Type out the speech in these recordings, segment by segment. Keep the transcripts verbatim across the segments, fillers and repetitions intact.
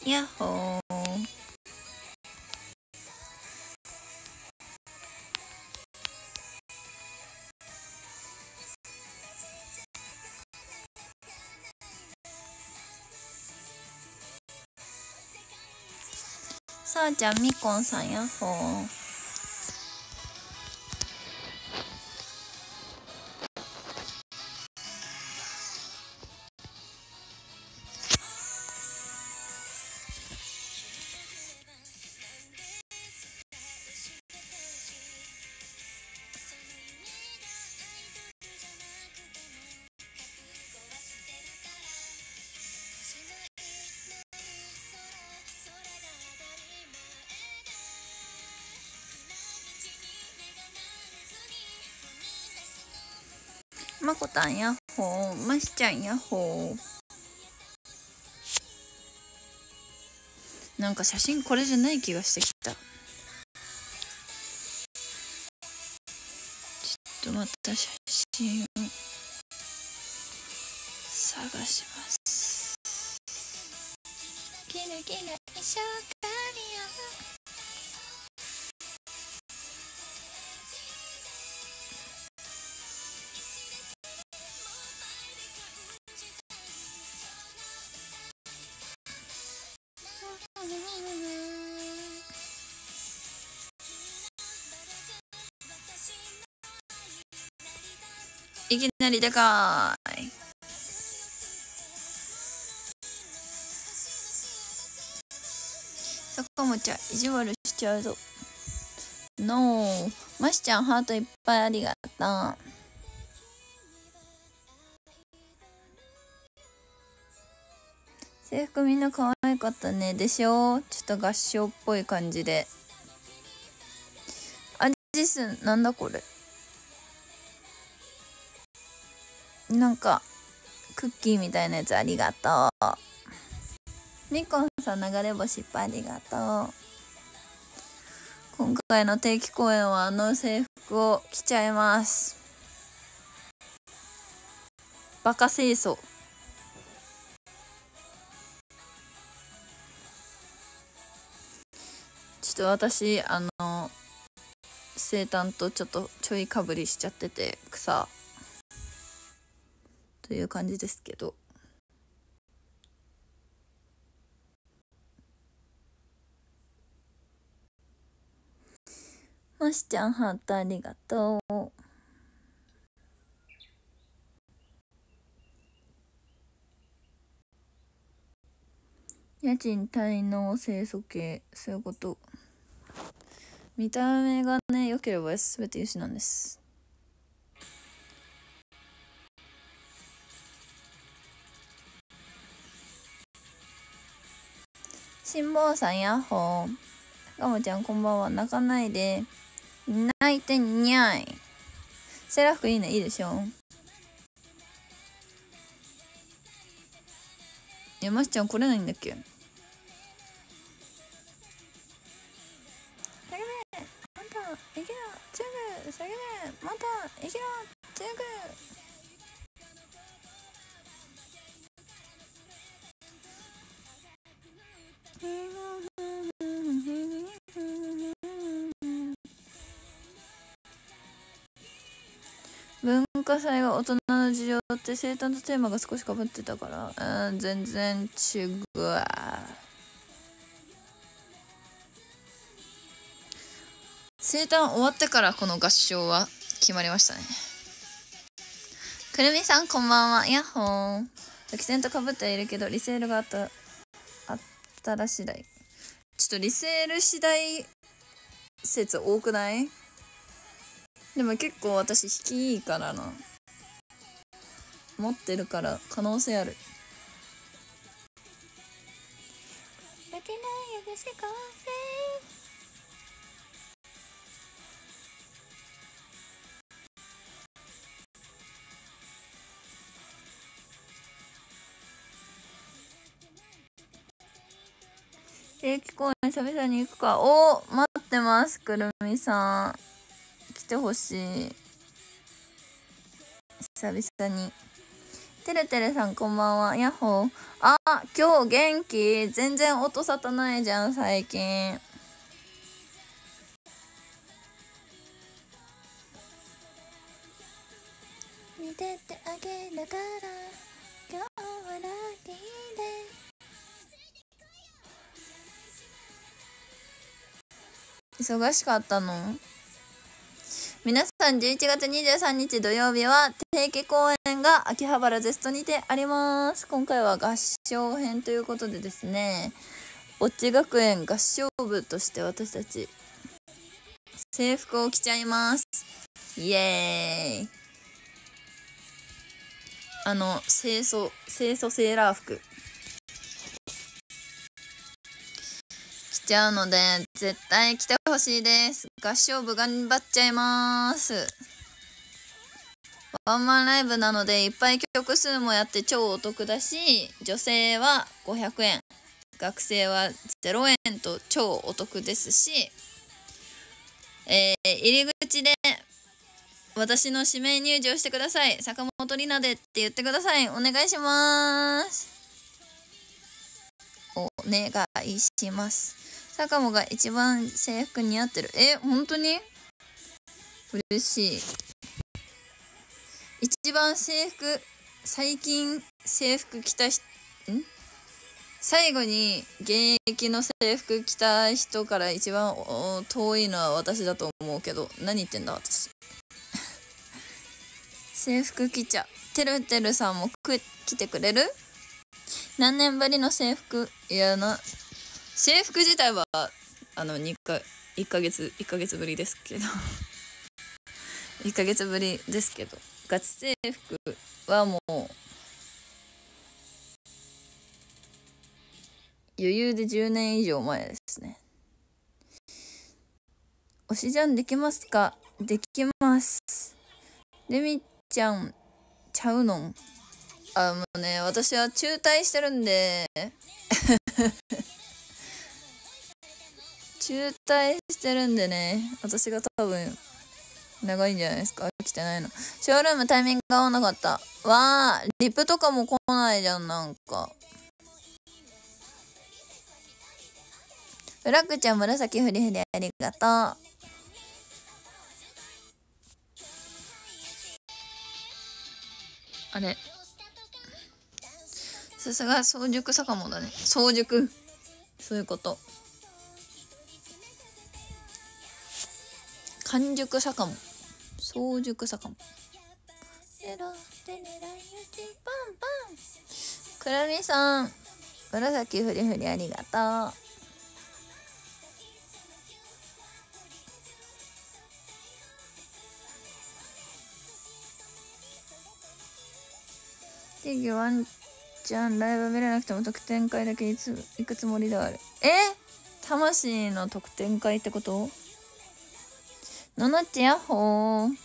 やっほー。さあちゃん、みこんさん、やっほー。まこたん、やっほー。ましちゃん、やっほー。なんか写真これじゃない気がしてきた。ちょっとまた写真を探します。キラキラ一生懸命いきなりでかーい。坂本ちゃん、意地悪しちゃうぞ。ノー。ましちゃん、ハートいっぱいありがとう。制服みんな可愛かったね。でしょ？ちょっと合唱っぽい感じで。あ、ジス、なんだこれ。なんか、クッキーみたいなやつありがとう。みこんさん、流れ星いっぱいありがとう。今回の定期公演はあの制服を着ちゃいます。バカ清楚。ちょっと私、あの、生誕とちょっとちょいかぶりしちゃってて、草。という感じですけど。ましちゃん、ハートありがとう。家賃滞納清楚系、そういうこと。見た目がね、良ければ全て良しなんです。辛坊さん、ヤッホー。ガモちゃん、こんばんは。泣かないで。泣いてにゃい。セーラー服いいね、いいでしょ。いや、ましちゃん来れないんだっけ。下げめ、また、いけろ、チュグ、下げめ、また、いけろ、チュグ。文化祭が大人の事情って生誕とテーマが少しかぶってたから、うん、全然違う。生誕終わってからこの合唱は決まりましたね。くるみさん、こんばんは。ヤッホー。アキセントかぶっているけどリセールがあったあったら次第。ちょっとリセール次第説多くない？でも結構私引きいいからな。持ってるから可能性ある。定期公演久々に行くか。おー、待ってます。くるみさん来てほしい。久々に。てれてれさんこんばんは。ヤッホー。あ今日元気？全然音沙汰ないじゃん、最近。見ててあげながら、今日はラッキーで。忙しかったの？皆さん、じゅういちがつにじゅうさんにち土曜日は定期公演が秋葉原ゼストにてあります。今回は合唱編ということでですね、ぼっち学園合唱部として私たち制服を着ちゃいます。イエーイ。あの清楚清楚セーラー服着ちゃうので絶対来てほしいです。合唱部頑張っちゃいます。ワンマンライブなのでいっぱい曲数もやって超お得だし、女性はごひゃくえん、学生はゼロえんと超お得ですし、えー、入り口で私の指名入場してください。坂本里奈でって言ってください。お願いします。お願いします。坂本が一番制服似合ってる。え、本当に嬉しい。一番制服、最近制服着た人、ん最後に現役の制服着た人から一番遠いのは私だと思うけど、何言ってんだ私。制服着ちゃ。てるてるさんもく来てくれる？何年ぶりの制服？いやな、制服自体はあのにかいっかげついっかげつぶりですけどいっかげつぶりですけど、ガチ制服はもう余裕でじゅうねん以上前ですね。推しじゃんできますか？できます。レミちゃんちゃうのん？あ、もうね、私は中退してるんで中退してるんでね、私が多分長いんじゃないですか。来てないの。ショールームタイミングが合わなかった。わー、リップとかも来ないじゃん、なんか。フラッグちゃん、紫ふりふりありがとう。あれ、さすが早熟坂本だね。早熟、そういうこと。完熟坂本、早熟坂本。くるみさん、紫ふりふりありがとう。ティギワンちゃんライブ見れなくても特典会だけいつ行くつもりである。え、魂の特典会ってこと？ののっちやっほー。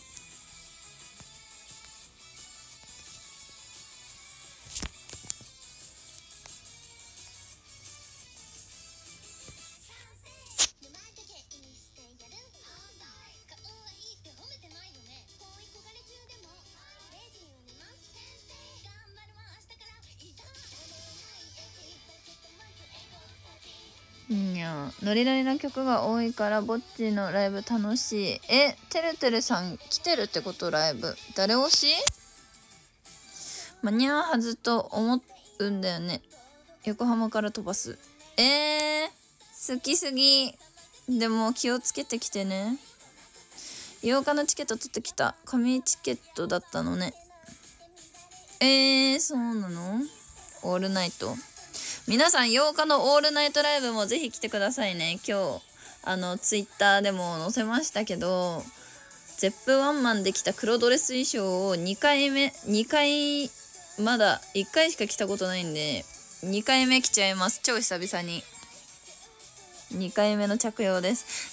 いや、ノリノリな曲が多いからぼっちのライブ楽しい。え、てるてるさん来てるってこと？ライブ誰推し？間に合うはずと思うんだよね。横浜から飛ばす。えー、好きすぎ。でも気をつけてきてね。ようかのチケット取ってきた。紙チケットだったのね。えー、そうなの？オールナイト。皆さんようかのオールナイトライブもぜひ来てくださいね。今日あのツイッターでも載せましたけど、ゼップワンマンで着た黒ドレス衣装をにかいめにかい、まだいっかいしか着たことないんでにかいめ着ちゃいます。超久々ににかいめの着用です。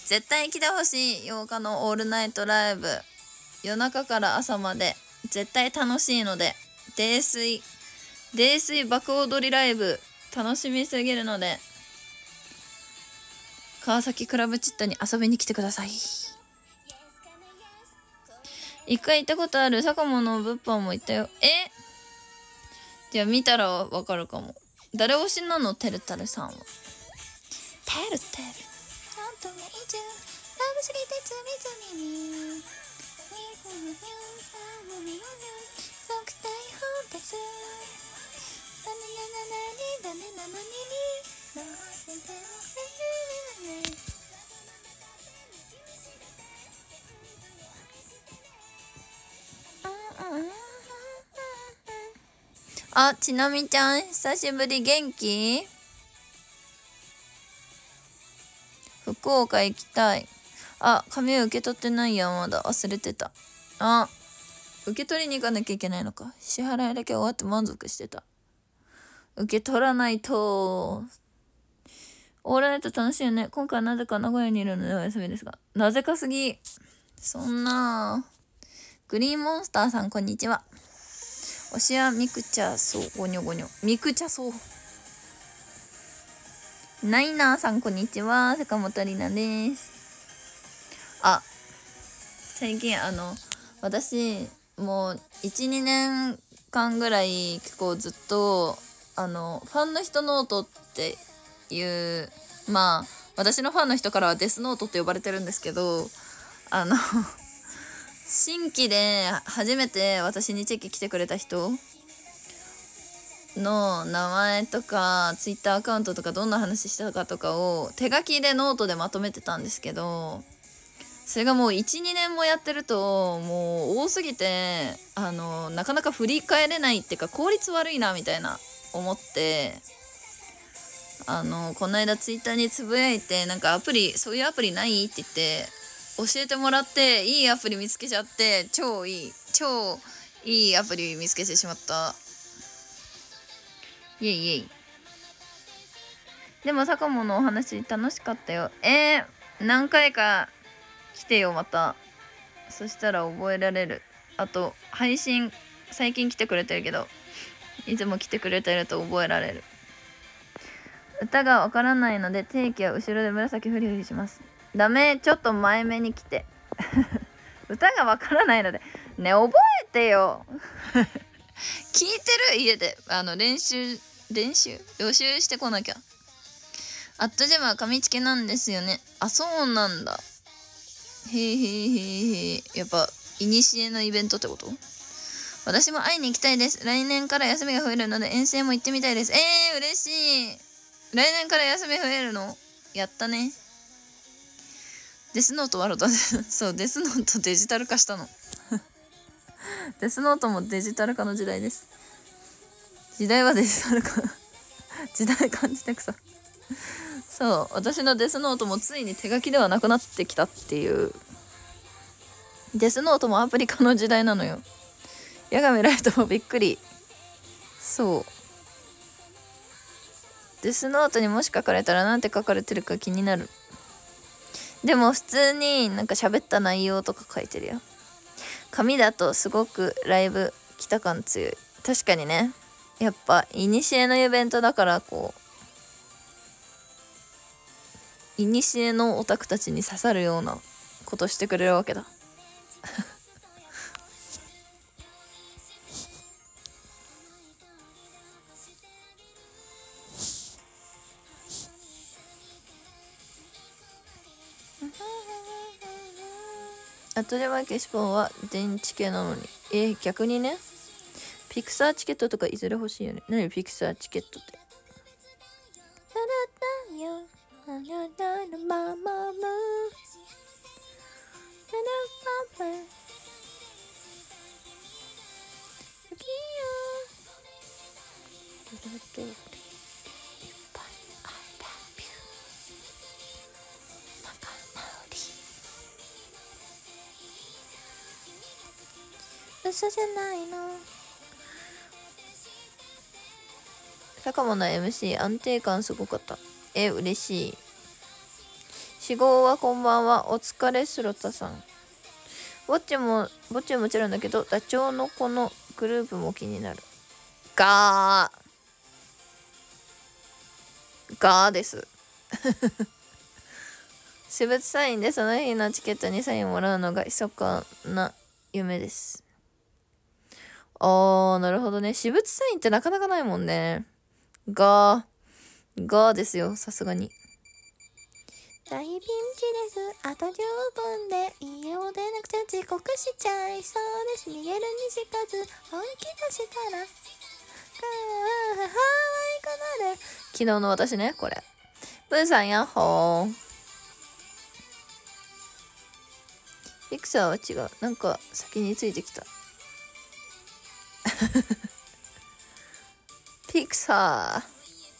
絶対来てほしい。ようかのオールナイトライブ、夜中から朝まで絶対楽しいので、泥酔泥酔爆踊りライブ楽しみすぎるので、川崎クラブチッタに遊びに来てください。一回行ったことある。坂本の物販も行ったよ。えいや、見たらわかるかも。誰推しなのてるたるさんは。てるてる。本当に以上。ラブすぎて罪罪に。僕逮捕です。ななななに、ななななにに。なぜでもね。あ、ちなみちゃん、久しぶり。元気？福岡行きたい。あ、紙受け取ってないや、まだ。忘れてた。あ、受け取りに行かなきゃいけないのか。支払いだけ終わって満足してた。受け取らないと。オーラナイト楽しいよね。今回はなぜか名古屋にいるのでお休みですが。なぜかすぎ。そんな。グリーンモンスターさん、こんにちは。推しはミクチャそう。ゴニョゴニョ。ミクチャそう。ナイナーさん、こんにちは。坂本里奈です。あ、最近、あの、私、もう、いち、にねんかんぐらい、結構ずっと、あの、ファンの人ノートっていう、まあ、私のファンの人からはデスノートって呼ばれてるんですけど、あの、新規で初めて私にチェキ来てくれた人の名前とかツイッターアカウントとかどんな話したかとかを手書きでノートでまとめてたんですけど、それがもういち、にねんもやってるともう多すぎて、あのなかなか振り返れないっていうか効率悪いなみたいな思って、あのこの間ツイッターにつぶやいて、なんかアプリそういうアプリないって言って教えてもらって、いいアプリ見つけちゃって、超いい超いいアプリ見つけてしまった。イエイイエイ。でも坂本のお話楽しかったよ。えー、何回か来てよまた。そしたら覚えられる。あと配信最近来てくれてるけど、いつも来てくれてると覚えられる。歌がわからないので定期は後ろで紫フリフリします。ダメ、ちょっと前目に来て歌がわからないのでね、覚えてよ聞いてる？家であの練習練習予習してこなきゃ。アットジェムは紙付けなんですよね。あ、そうなんだ。へーへーへーへー。やっぱいにしえのイベントってこと？私も会いに行きたいです。来年から休みが増えるので遠征も行ってみたいです。えー、嬉しい。来年から休み増えるの？やったね。デスノートワロタそう、デスノートデジタル化したのデスノートもデジタル化の時代です。時代はデジタル化時代感じてくさそう、私のデスノートもついに手書きではなくなってきたっていう。デスノートもアプリ化の時代なのよ。八神ライトもびっくり。そう、デスノートにもし書かれたらなんて書かれてるか気になる。でも普通になんか喋った内容とか書いてるよ。紙だとすごくライブ来た感強い。確かにね。やっぱいにしえのイベントだから、こういにしえのオタクたちに刺さるようなことしてくれるわけだあとでは消し本は電池系なのに。えー、逆にね。ピクサーチケットとかいずれ欲しいよね。何ピクサーチケットって。嘘じゃないの。坂本の エムシー 安定感すごかった。え、嬉しい。四号はこんばんは。お疲れスロタさん。ぼっちもぼっちはもちろんだけど、ダチョウのこのグループも気になる。ガーガーです私物サインでその日のチケットにサインをもらうのが密かな夢です。 あー、なるほどね。私物サインってなかなかないもんね。がー、がーですよ、さすがに。大ピンチです。あとじゅっぷんで家を出なくちゃ遅刻しちゃいそうです。逃げるにしかず本気出したらかーはいかなる。昨日の私ね、これ。ブーさんやっほー。ピクサーは違う。なんか先についてきた。ピクサー。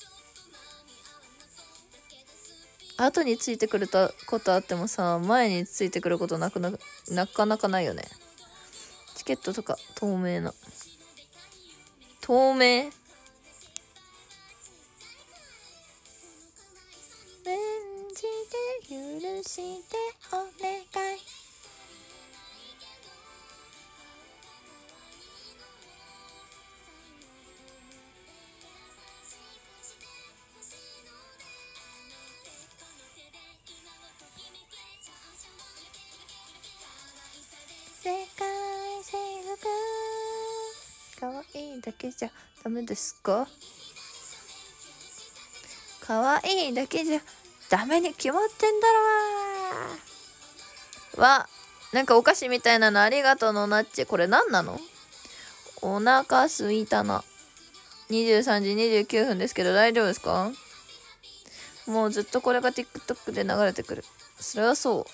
後についてくることあってもさ、前についてくることなくな、なかなかないよね。チケットとか、透明な。透明免じて許してお願い。世界征服かわいいだけじゃダメですか？かわいいだけじゃダメに決まってんだろわ。なんかお菓子みたいなのありがとうのなっち。これ何なの？お腹すいたな。にじゅうさんじにじゅうきゅうふんですけど大丈夫ですか？もうずっとこれが TikTok で流れてくる。それはそう。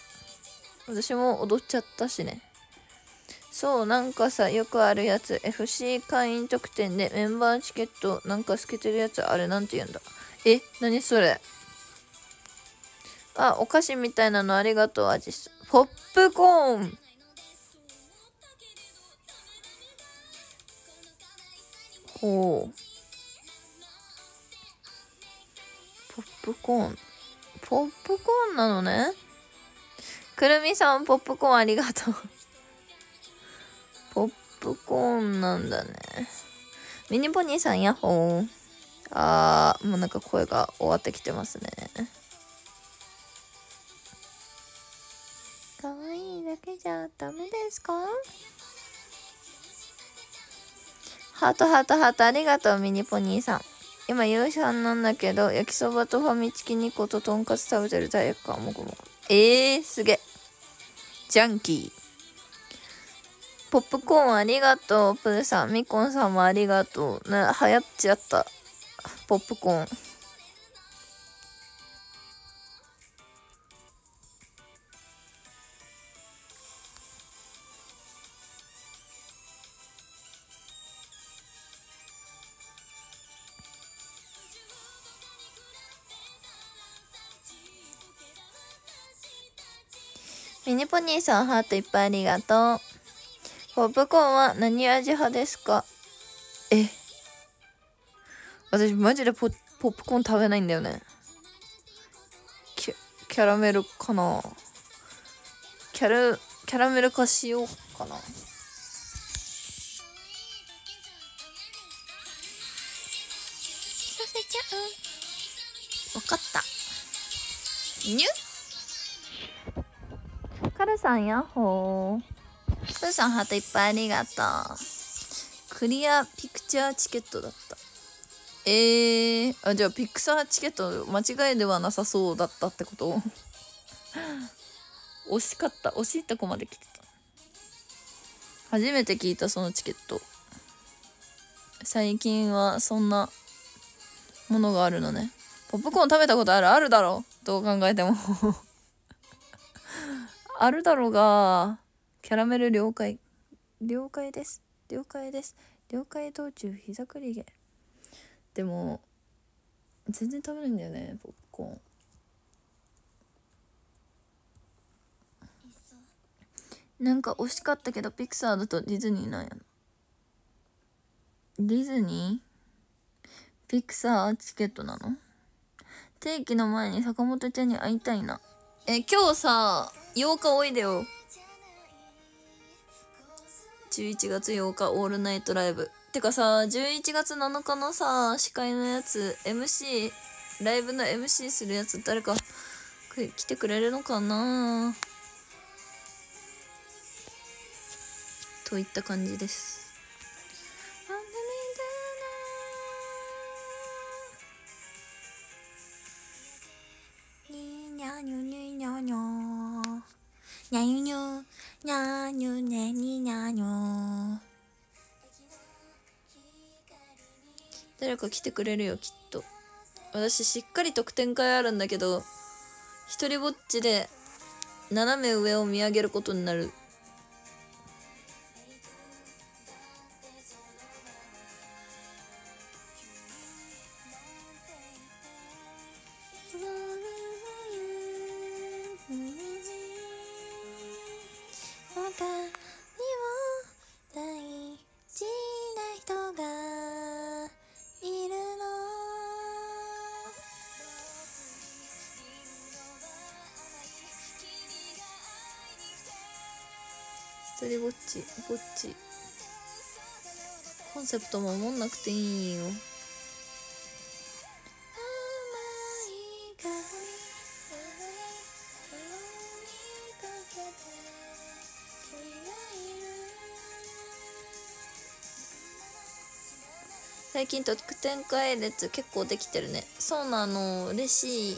私も踊っちゃったしね。そう、なんかさ、よくあるやつ。エフシー 会員特典でメンバーチケットなんか透けてるやつ。あれなんて言うんだ。え、何それ。あ、お菓子みたいなのありがとう、味す。ポップコーン。ほう。ポップコーン。ポップコーンなのね。くるみさん、ポップコーンありがとう。ポップコーンなんだね。ミニポニーさん、ヤッホー。あー、もうなんか声が終わってきてますね。かわいいだけじゃダメですか？ハートハートハートありがとう、ミニポニーさん。今夕飯なんだけど、焼きそばとファミチキにこととんかつ食べてる罪悪感もこもこ。えー、すげえ。ジャンキー。ポップコーンありがとう、プーさん。ミコンさんもありがとう。な、流行っちゃった。ポップコーン。ミニポニーさん、ハートいっぱいありがとう。ポップコーンは何味派ですか？え、私マジでポポップコーン食べないんだよね。キャ、キャラメルかな。キャル、キャラメル化しようかな。わかった。にゅカルさんやっほー。プーさんハートいっぱいありがとう。クリアピクチャーチケットだった。えー、あ、じゃあピクサーチケット間違いではなさそうだったってこと惜しかった。惜しいとこまで来てた。初めて聞いた、そのチケット。最近はそんなものがあるのね。ポップコーン食べたことある？あるだろ、どう考えてもあるだろうが、キャラメル了解。了解です。了解です。了解道中膝くりげ。でも、全然食べないんだよね、ポップコーン。なんか惜しかったけど、ピクサーだとディズニーなんやな。ディズニー？ピクサーチケットなの？定期の前に坂本ちゃんに会いたいな。え、今日さ、ようかおいでよ。じゅういちがつようかオールナイトライブ。てかさ、じゅういちがつなのかのさ、司会のやつ、エムシー、ライブの エムシー するやつ、誰か来てくれるのかなといった感じです。 ーにゅにゅにょにょにゃにゅにゅにゃにゅねににゃにょ。誰か来てくれるよきっと。私しっかり特典会あるんだけど、一人ぼっちで斜め上を見上げることになる。他にも大事な人がいるの。一人ぼっちぼっちコンセプトも思んなくていいよ。最近特典会列結構できてるね。そうなの、嬉しい。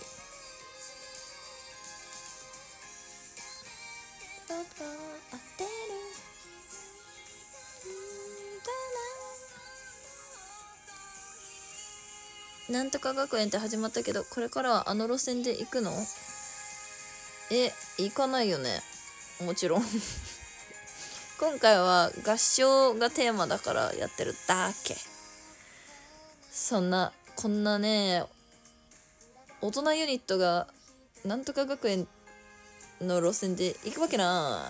なんとか学園って始まったけど、これからはあの路線で行くの？え、行かないよね。もちろん。今回は合唱がテーマだからやってるだけ。そんな、こんなね、大人ユニットがなんとか学園の路線で行くわけない。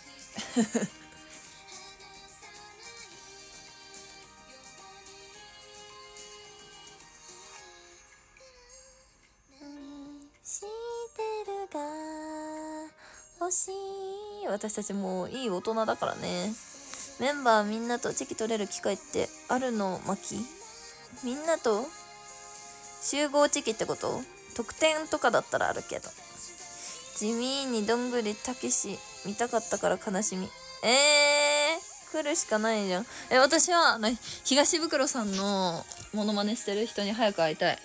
してるが欲しい。私たちもういい大人だからね。メンバーみんなとチェキ取れる機会ってあるの？マキみんなと集合チェキってこと？特典とかだったらあるけど。地味にどんぐりたけし見たかったから悲しみ。えー、来るしかないじゃん。え、私は東袋さんのモノマネしてる人に早く会いたい。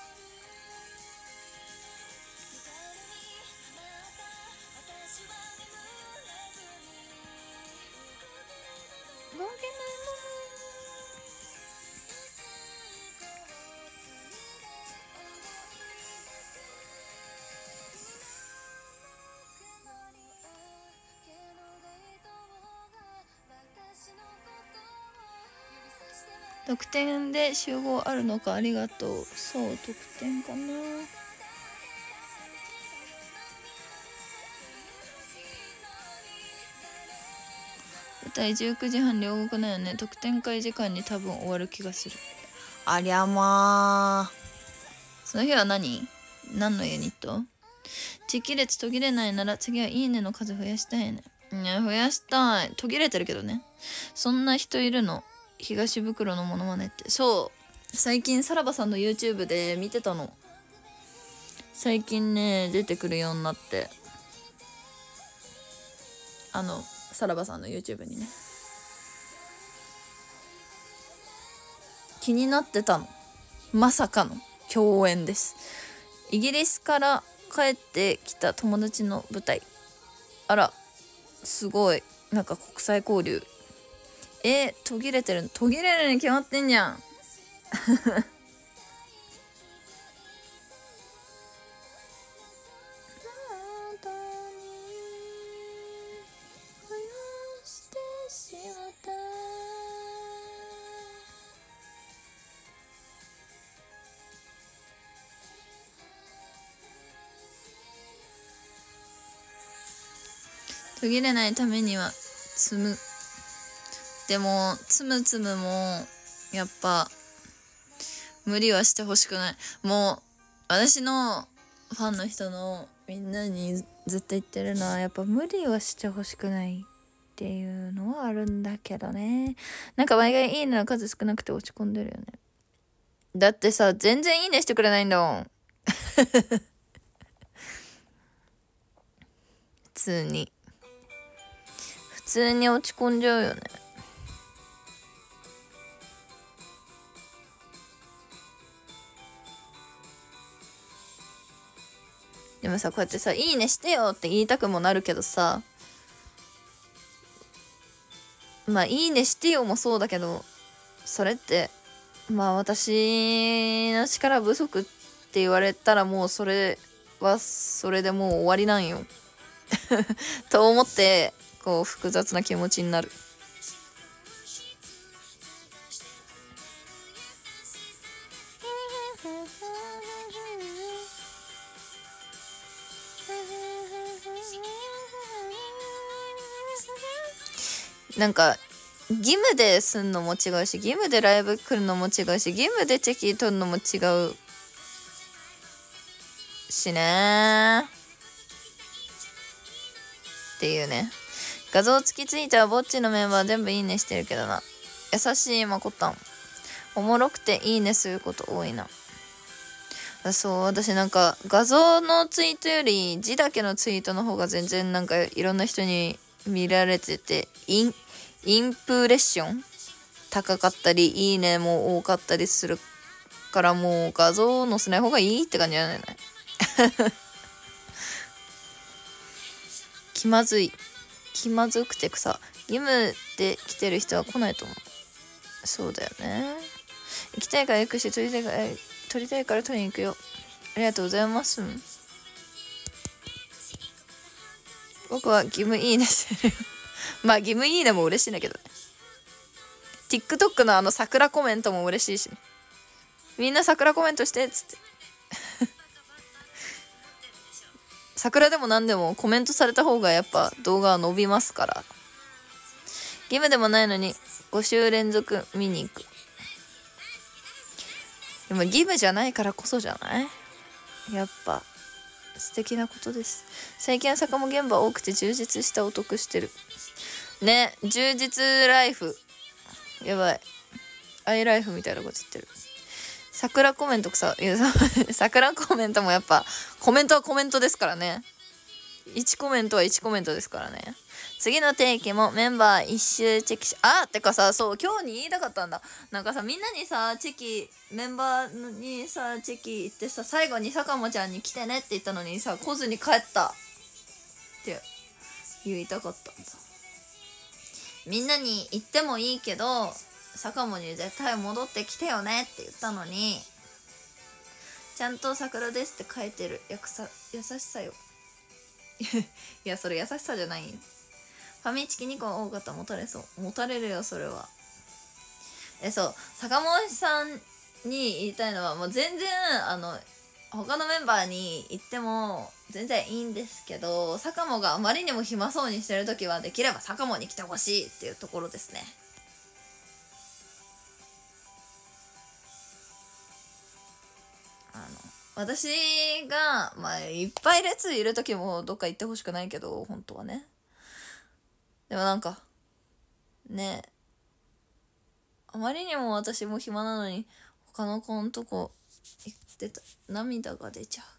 特典で集合あるのか、ありがとう。そう、特典かな。舞台じゅうくじはん両国だよね。特典会時間に多分終わる気がする。ありゃまあ。その日は何？何のユニット？時期列途切れないなら次はいいねの数増やしたいね。いや、増やしたい。途切れてるけどね。そんな人いるの？東袋のモノマネって。そう。最近さらばさんの YouTube で見てたの。最近ね、出てくるようになって。あの、さらばさんの YouTube にね。気になってたの。まさかの共演です。イギリスから帰ってきた友達の舞台。あら、すごい。なんか国際交流。えー、途切れてる。途切れるに決まってんじゃん。途切れないためには積む。でもつむつむもやっぱ無理はしてほしくない。もう私のファンの人のみんなにずっと言ってるのは、やっぱ無理はしてほしくないっていうのはあるんだけどね。なんか毎回いいねの数少なくて落ち込んでるよね。だってさ、全然いいねしてくれないんだもん。普通に普通に落ち込んじゃうよね。 でもさ、こうやってさ、いいねしてよって言いたくもなるけどさ、まあ、いいねしてよもそうだけど、それって、まあ、私の力不足って言われたらもうそれは、それでもう終わりなんよ。と思って、こう、複雑な気持ちになる。なんか義務ですんのも違うし、義務でライブ来るのも違うし、義務でチェキ取るのも違うしねっていうね。画像付きツイートはぼっちのメンバー全部いいねしてるけどな。優しいまこたん。おもろくていいねすること多いな。そう、私なんか画像のツイートより字だけのツイートの方が全然なんかいろんな人に見られてて、イン、インプレッション高かったり、いいねも多かったりするから、もう画像載せない方がいいって感じじゃないのね。気まずい。気まずくてさ、義務で来てる人は来ないと思う。そうだよね。行きたいから行くし、撮りたいから、撮りたいから撮りに行くよ。ありがとうございます。僕は義務いいねしてるよ。まあ義務いいねも嬉しいんだけどね。TikTok のあの桜コメントも嬉しいしね。みんな桜コメントしてっつって。桜でも何でもコメントされた方がやっぱ動画は伸びますから。義務でもないのにご週連続見に行く。でも義務じゃないからこそじゃない？やっぱ素敵なことです。最近は坂も現場多くて充実したお得してる。ね、充実ライフ。やばい。アイライフみたいなこと言ってる。桜コメントさ、いや、桜コメントもやっぱ、コメントはコメントですからね。いちコメントはいちコメントですからね。次の定期もメンバー一周チェキし、あってかさ、そう、今日に言いたかったんだ。なんかさ、みんなにさ、チェキ、メンバーにさ、チェキ行ってさ、最後に坂本ちゃんに来てねって言ったのにさ、来ずに帰ったって言いたかったんだ。みんなに言ってもいいけど、坂本に絶対戻ってきてよねって言ったのに、ちゃんと桜ですって書いてるやくさ優しさよ。いや、それ優しさじゃない。ファミチキにこ多かったら持たれそう。持たれるよ、それは。え、そう、坂本さんに言いたいのは、もう全然、あの、他のメンバーに言っても全然いいんですけど、坂本があまりにも暇そうにしてるときは、できれば坂本に来てほしいっていうところですね。あの、私が、まあ、いっぱい列いるときもどっか行ってほしくないけど、本当はね。でもなんか、ねえ、あまりにも私も暇なのに、他の子のとこ行ってた、涙が出ちゃ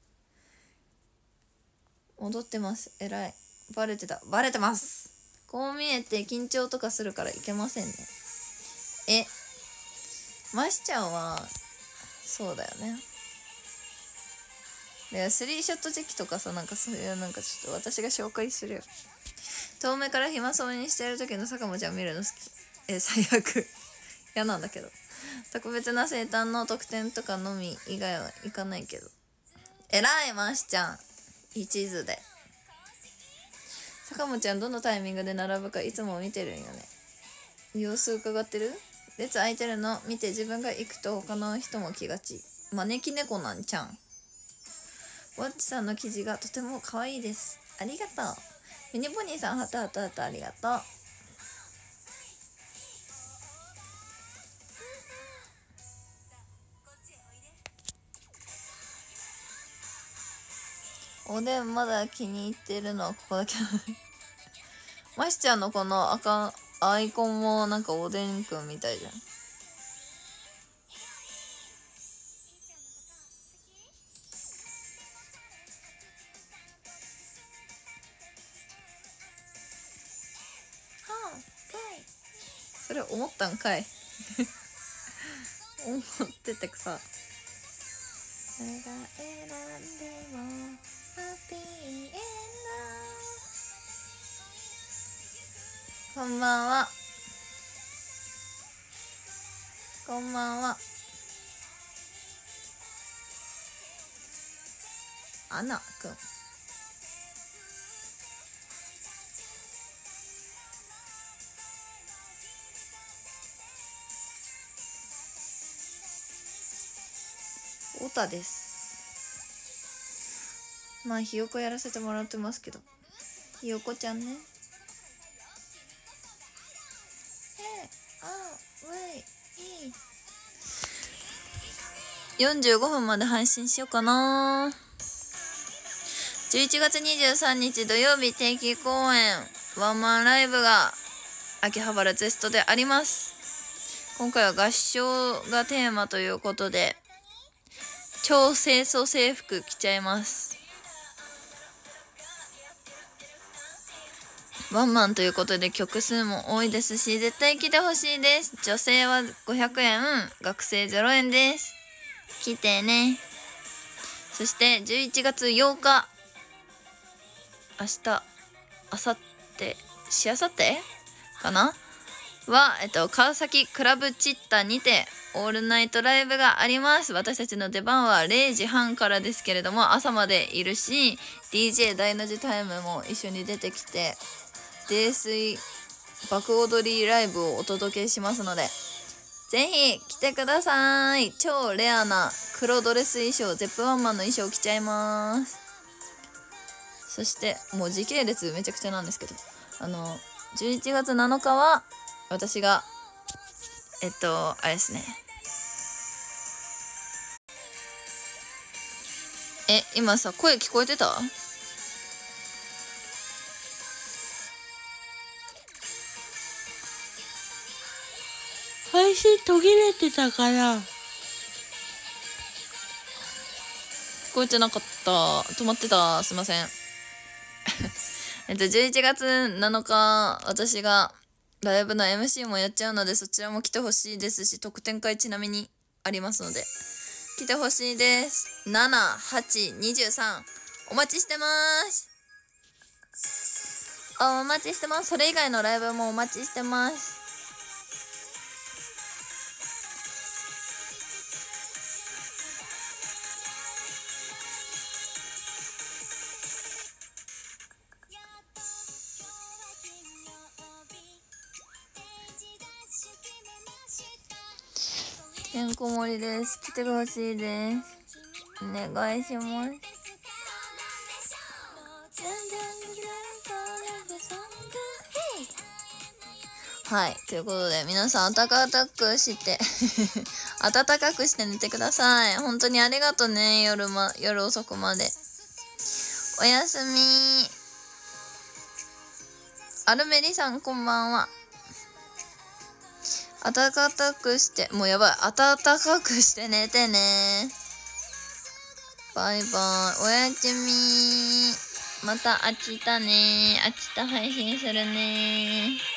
う。戻ってます。えらい。バレてた。バレてます。こう見えて緊張とかするからいけませんね。え、ましちゃんは、そうだよね。で、スリーショットチェキとかさ、なんかそういう、なんかちょっと私が紹介するよ。遠目から暇そうにしてる時の坂本ちゃん見るの好き。え、最悪。嫌なんだけど。特別な生誕の特典とかのみ以外は行かないけど。えらい、ましちゃん。一途で。坂本ちゃんどのタイミングで並ぶかいつも見てるんよね。様子伺ってる？列空いてるの見て自分が行くと他の人も気がち。招き猫なんちゃん。ウォッチさんの記事がとても可愛いです。ありがとう。ミニポニーさん、ハタハタハタありがとう。おでんまだ気に入ってるのはここだけましちゃんのこの赤アイコンもなんかおでんくんみたいじゃん。それ思ったんかい思っててさ、 誰が選んでもハッピーエンド。こんばんは。こんばんは。アナくん。オタです。まあひよこやらせてもらってますけど、ひよこちゃんね。よんじゅうごふんまで配信しようかな。じゅういちがつにじゅうさんにち土曜日定期公演ワンマンライブが秋葉原ゼストであります。今回は合唱がテーマということで超清楚制服着ちゃいます。ワンマンということで曲数も多いですし絶対来てほしいです。女性はごひゃくえん、学生ゼロえんです。来てね。そしてじゅういちがつようか、明日、明後日、しあさってかなは、えっと、川崎クラブチッタにてオールナイトライブがあります。私たちの出番はれいじはんからですけれども、朝までいるし、ディージェー 大の字タイムも一緒に出てきて、泥酔爆踊りライブをお届けしますので、ぜひ来てください。超レアな黒ドレス衣装、ゼップワンマンの衣装着ちゃいます。そしてもう時系列めちゃくちゃなんですけど、あのじゅういちがつなのかは私がえっとあれですね、え今さ声聞こえてた？ 配信途切れてたから聞こえてなかった。止まってた。すいませんえっとじゅういちがつなのか私がライブの エムシー もやっちゃうので、そちらも来てほしいですし、特典会ちなみにありますので来てほしいです。なな、はち、にじゅうさんお待ちしてます。お待ちしてます。それ以外のライブもお待ちしてます。てんこ盛りです。来てほしいです。お願いします。はい、ということで皆さん暖かくして暖かくして寝てください。本当にありがとうね。夜ま夜遅くまでおやすみ。アルメリさんこんばんは。暖かくしてもうやばい暖かくして寝てね。バイバイ。おやすみ。また明日ね。明日配信するね。